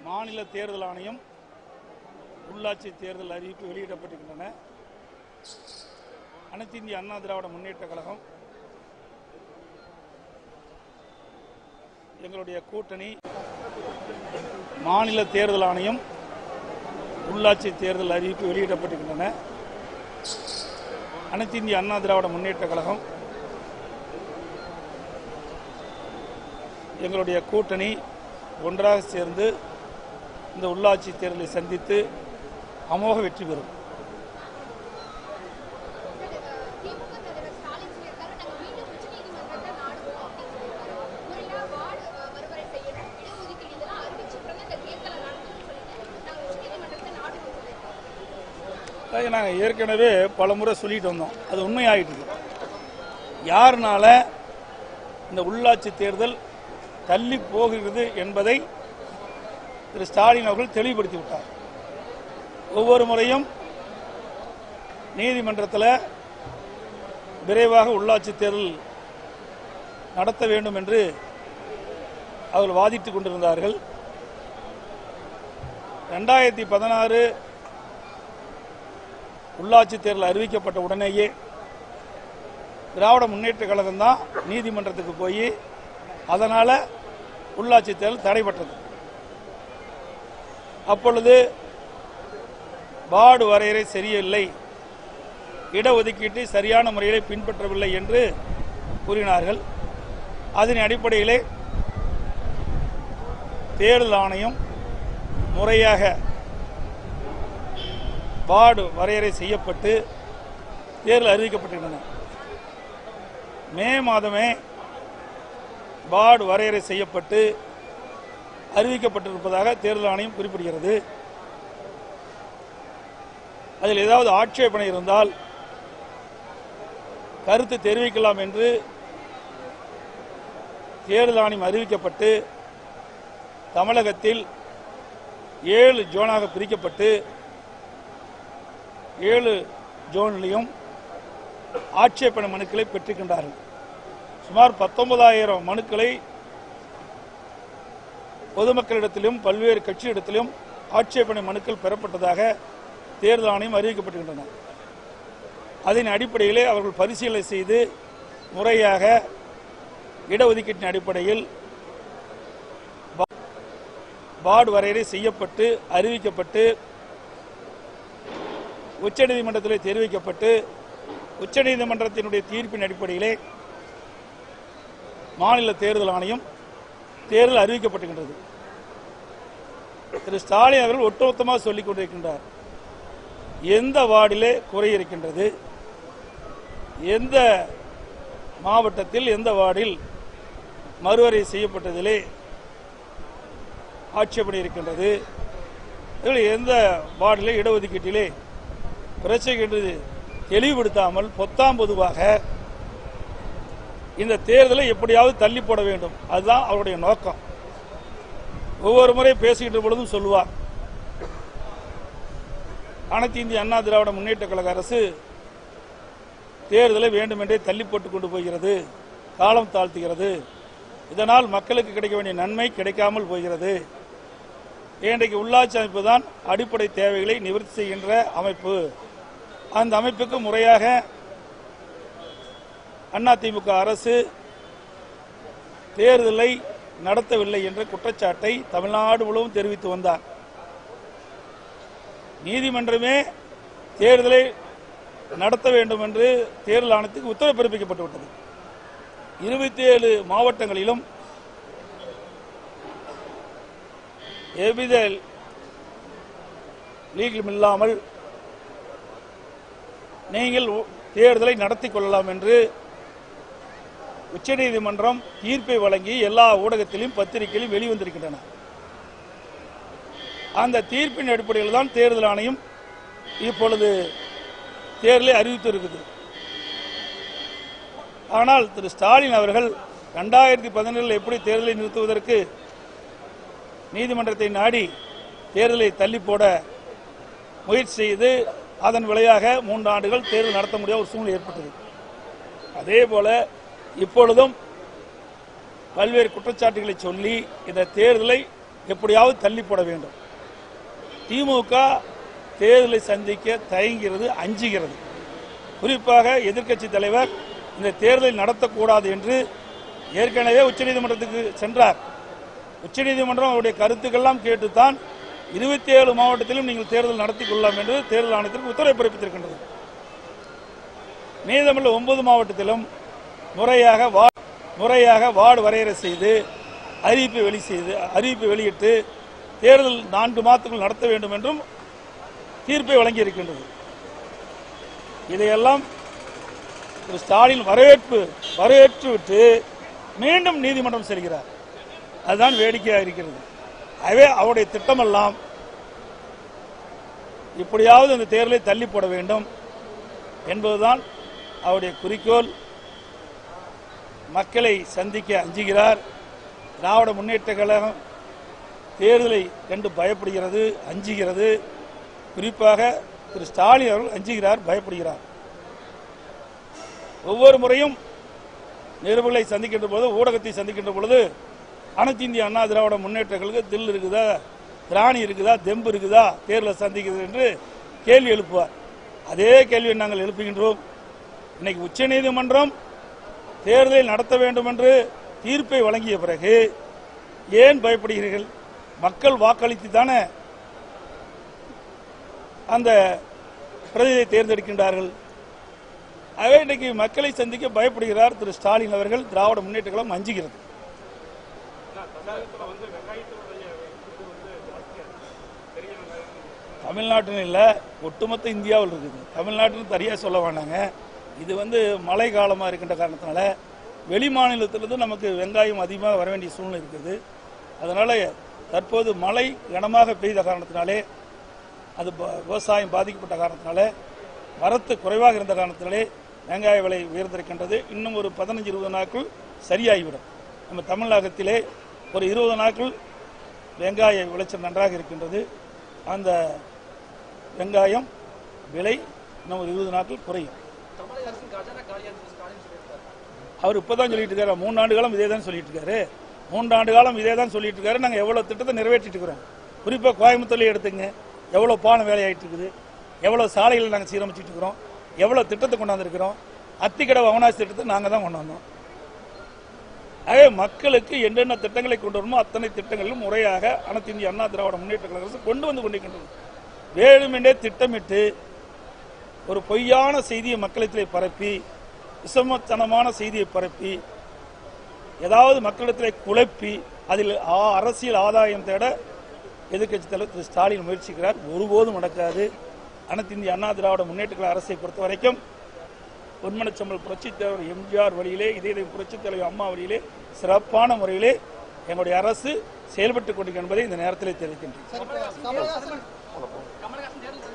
மாநில தேர்தல் ஆணையம் உள்ளாட்சி தேர்தல் அறிவிப்பு வெளியிடப்பட்டிருக்கின்றன. அனைத்து இந்திய அண்ணா திராவிட முன்னேற்ற கழகம் எங்களுடைய கூட்டணி மாநில தேர்தல் ஆணையம் உள்ளாட்சி தேர்தல் அறிவிப்பு வெளியிடப்பட்டிருக்கின்றன. அனைத்து இந்திய அண்ணா திராவிட முன்னேற்ற கழகம் எங்களுடைய கூட்டணி ஒன்றாக சேர்ந்து இந்த உள்ளாட்சி தேர்தலை சந்தித்து அமோக வெற்றி பெறும். நாங்கள் ஏற்கனவே பல முறை சொல்லிட்டு வந்தோம், அது உண்மையாயிட்டு இருக்கு. யாருனால இந்த உள்ளாட்சி தேர்தல் தள்ளி போகிறது என்பதை திரு ஸ்டாலின் அவர்கள் தெளிவுபடுத்தி விட்டார். ஒவ்வொரு முறையும் நீதிமன்றத்தில் விரைவாக உள்ளாட்சி தேர்தல் நடத்த வேண்டும் என்று அவர்கள் வாதிட்டுக் கொண்டிருந்தார்கள். 2016 உள்ளாட்சி தேர்தல் அறிவிக்கப்பட்ட உடனேயே திராவிட முன்னேற்ற கழகம் தான் நீதிமன்றத்துக்கு போய் அதனால உள்ளாட்சி தேர்தல் தடைபட்டது. அப்பொழுது வார்டு வரையறை சரியில்லை, இடஒதுக்கீட்டை சரியான முறையிலே பின்பற்றவில்லை என்று கூறினார்கள். அதன் அடிப்படையிலே தேர்தல் ஆணையம் முறையாக வார்டு வரையறை செய்யப்பட்டு தேர்தல் அறிவிக்கப்பட்டிருந்தன. மே மாதமே வார்டு வரையறை செய்யப்பட்டு அறிவிக்கப்பட்டிருப்பதாக தேர்தல் ஆணையம் குறிப்பிடுகிறது. அதில் ஏதாவது ஆட்சேபனை இருந்தால் கருத்து தெரிவிக்கலாம் என்று தேர்தல் ஆணையம் அறிவிக்கப்பட்டு தமிழகத்தில் 7 ஜோனாக பிரிக்கப்பட்டு 7 ஜோன்லையும் ஆட்சேபனை மனுக்களை பெற்றிருக்கின்றார்கள். சுமார் 19,000 மனுக்களை பொதுமக்களிடத்திலும் பல்வேறு கட்சியிடத்திலும் ஆட்சேபனை மனுக்கள் பெறப்பட்டதாக தேர்தல் ஆணையம் அறிவிக்கப்பட்டிருக்கின்றன. அதன் அடிப்படையிலே அவர்கள் பரிசீலனை செய்து முறையாக இடஒதுக்கீட்டின் அடிப்படையில் வார்டு வரையறை செய்யப்பட்டு அறிவிக்கப்பட்டு உச்சநீதிமன்றத்தில் தெரிவிக்கப்பட்டு உச்சநீதிமன்றத்தினுடைய தீர்ப்பின் அடிப்படையிலே மாநில தேர்தல் ஆணையம் தேர்தல் அறிவிக்கப்பட்டிருக்கின்றது. திரு ஸ்டாலின் அவர்கள் ஒட்டுமொத்தமாக சொல்லிக் கொண்டிருக்கின்றார், எந்த வார்டிலே குறை இருக்கின்றது, எந்த மாவட்டத்தில் எந்த வார்டில் மறுவரை செய்யப்பட்டதிலே ஆட்சேபனை இருக்கின்றது, எந்த வார்டிலே இடஒதுக்கீட்டிலே பிரச்சனை என்று தெளிவுபடுத்தாமல் பொத்தாம் பொதுவாக இந்த தேர்தலை எப்படியாவது தள்ளி போட வேண்டும். அதுதான் அவருடைய நோக்கம். ஒவ்வொரு முறை பேசுகின்ற பொழுதும் சொல்லுவார், அனைத்து இந்திய அண்ணா திராவிட முன்னேற்ற கழக அரசு தேர்தலை வேண்டுமென்றே தள்ளி போட்டுக் கொண்டு போகிறது, காலம் தாழ்த்துகிறது, இதனால் மக்களுக்கு கிடைக்க வேண்டிய நன்மை கிடைக்காமல் போகிறது. இன்றைக்கு உள்ளாட்சி அமைப்பு தான் அடிப்படை தேவைகளை நிவர்த்தி செய்கின்ற அமைப்பு. அந்த அமைப்புக்கு முறையாக அதிமுக அரசு தேர்தலை நடத்தவில்லை என்ற குற்றச்சாட்டை தமிழ்நாடு முழுவதும் தெரிவித்து வந்தார். நீதிமன்றமே தேர்தலை நடத்த வேண்டும் என்று தேர்தல் ஆணையத்துக்கு உத்தரவு பிறப்பிக்கப்பட்டுவிட்டது. 27 மாவட்டங்களிலும் எவ்வித லீகலும் இல்லாமல் நீங்கள் தேர்தலை நடத்தி கொள்ளலாம் என்று உச்சநீதிமன்றம் தீர்ப்பை வழங்கி எல்லா ஊடகத்திலும் பத்திரிகையிலும் வெளிவந்திருக்கின்றன. அந்த தீர்ப்பின் அடிப்படையில் தான் தேர்தல் ஆணையம் இப்பொழுது தேர்தலை அறிவித்திருக்கிறது. ஆனால் திரு ஸ்டாலின் அவர்கள் 2017 எப்படி தேர்தலை நிறுத்துவதற்கு நீதிமன்றத்தை நாடி தேர்தலை தள்ளி போட முயற்சி செய்து அதன் விளைவாக 3 ஆண்டுகள் தேர்தல் நடத்த முடியாத ஒரு சூழ்நிலை ஏற்பட்டது. அதே போல இப்பொழுதும் பல்வேறு குற்றச்சாட்டுகளை சொல்லி இந்த தேர்தலை எப்படியாவது தள்ளி போட வேண்டும். திமுக தேர்தலை சந்திக்க தயங்குகிறது, அஞ்சுகிறது. குறிப்பாக எதிர்க்கட்சி தலைவர் இந்த தேர்தலை நடத்தக்கூடாது என்று ஏற்கனவே உச்சநீதிமன்றத்துக்கு சென்றார். உச்சநீதிமன்றம் அவருடைய கருத்துக்கெல்லாம் கேட்டுத்தான் 27 மாவட்டத்திலும் நீங்கள் தேர்தல் நடத்திக் கொள்ளலாம் என்று தேர்தல் ஆணையத்திற்கு உத்தரவு பிறப்பித்திருக்கின்றது. மீதமுள்ள 9 மாவட்டத்திலும் முறையாக வார்டு வரையறை செய்து அறிவிப்பை வெளியிட்டு தேர்தல் 4 மாதத்துக்குள் நடத்த வேண்டும் என்றும் தீர்ப்பை வழங்கியிருக்கின்றது. இதையெல்லாம் திரு ஸ்டாலின் வரவேற்றுவிட்டு மீண்டும் நீதிமன்றம் செல்கிறார். அதுதான் வேடிக்கையாக இருக்கிறது. ஆகவே அவருடைய திட்டமெல்லாம் இப்படியாவது அந்த தேர்தலை தள்ளி போட வேண்டும் என்பதுதான் அவருடைய குறிக்கோள். மக்களை சந்திக்க அஞ்சுகிறார். திராவிட முன்னேற்ற கழகம் தேர்தலை கண்டு பயப்படுகிறது, அஞ்சுகிறது. குறிப்பாக திரு ஸ்டாலின் அவர்கள் அஞ்சுகிறார், பயப்படுகிறார். ஒவ்வொரு முறையும் நிருபர்களை சந்திக்கின்ற போது, ஊடகத்தை சந்திக்கின்ற பொழுது அனைத்து இந்திய அண்ணா திராவிட முன்னேற்ற கழகம் தில் இருக்குதா, திராணி இருக்குதா, தெம்பு இருக்குதா தேர்தலை சந்திக்கிறது என்று கேள்வி எழுப்புவார். அதே கேள்வியை நாங்கள் எழுப்புகின்றோம். இன்னைக்கு உச்சநீதிமன்றம் தேர்தலை நடத்த வேண்டும் என்று தீர்ப்பை வழங்கிய பிறகு ஏன் பயப்படுகிறீர்கள்? மக்கள் வாக்களித்து தானே அந்த பிரதிநிதியை தேர்ந்தெடுக்கின்றார்கள். ஆகவே இன்றைக்கு மக்களை சந்திக்க பயப்படுகிறார் திரு ஸ்டாலின் அவர்கள். திராவிட முன்னேற்ற கழகம் அஞ்சுகிறது. தமிழ்நாட்டில் இல்லை, ஒட்டுமொத்த இந்தியாவில் இருக்குது. தமிழ்நாட்டில் தனியாக சொல்ல வேண்டாங்க. இது மழை காலமாக இருக்கின்ற காரணத்தினால வெளி மாநிலத்திலிருந்து நமக்கு வெங்காயம் அதிகமாக வர வேண்டிய சூழ்நிலை இருக்குது. அதனால தற்போது மழை கனமாக பெய்த காரணத்தினாலே, அது விவசாயம் பாதிக்கப்பட்ட காரணத்தினால, வரத்து குறைவாக இருந்த காரணத்தினாலே வெங்காய விலை உயர்ந்திருக்கின்றது. இன்னும் ஒரு 15-20 நாட்கள் சரியாகிவிடும். நம்ம தமிழகத்திலே ஒரு 20 நாட்கள் வெங்காய விளைச்சல் நன்றாக இருக்கின்றது. அந்த வெங்காயம் விலை இன்னும் ஒரு 20 நாட்கள் குறையும். அவர் இப்பதான் சொல்லிட்டு இருக்காரு, 3 ஆண்டு காலம் இதே தான் சொல்லிட்டு இருக்காரு. 3 ஆண்டு காலம் இதே தான் சொல்லிட்டு இருக்காரு. நாங்கள் எவ்வளவு திட்டத்தை நிறைவேற்றிட்டு இருக்கிறோம். குறிப்பாக கோயம்புத்தூர்ல எடுத்துங்க, எவ்வளவு பாலம் வேலையாயிட்டு இருக்குது, எவ்வளவு சாலைகளை நாங்கள் சீரமைச்சிட்டு இருக்கிறோம், எவ்வளவு திட்டத்தை கொண்டாந்துருக்கிறோம். அத்திக்கடவு அவனாசி திட்டத்தை நாங்கள் தான் கொண்டு வந்தோம். ஆகவே மக்களுக்கு என்னென்ன திட்டங்களை கொண்டு வரணுமோ அத்தனை திட்டங்களிலும் முறையாக அனைத்து இந்திய அண்ணா திராவிட முன்னேற்ற கழக அரசு கொண்டு வந்து கொண்டிருக்கின்றது. வேணுமென்றே திட்டமிட்டு ஒரு பொய்யான செய்தியை மக்களிடத்திலே பரப்பி, விஷமத்தனமான செய்தியை பரப்பி, ஏதாவது மக்களிடத்திலே குழப்பி அதில் அரசியல் ஆதாயம் தேட எதிர்க்கட்சித் தலைவர் திரு ஸ்டாலின் முயற்சிக்கிறார். ஒருபோதும் நடக்காது. அனைத்து இந்திய அண்ணா திராவிட முன்னேற்ற கழக அரசை பொறுத்த வரைக்கும் பொன்மனச்சம்பல் புரட்சித் தலைவர் எம்ஜிஆர் வழியிலே, இதே புரட்சித் தலைவர் அம்மா வழியிலே சிறப்பான முறையிலே எங்களுடைய அரசு செயல்பட்டுக் கொண்டிருக்கிறது என்பதை இந்த நேரத்தில் தெரிவிக்கின்றேன்.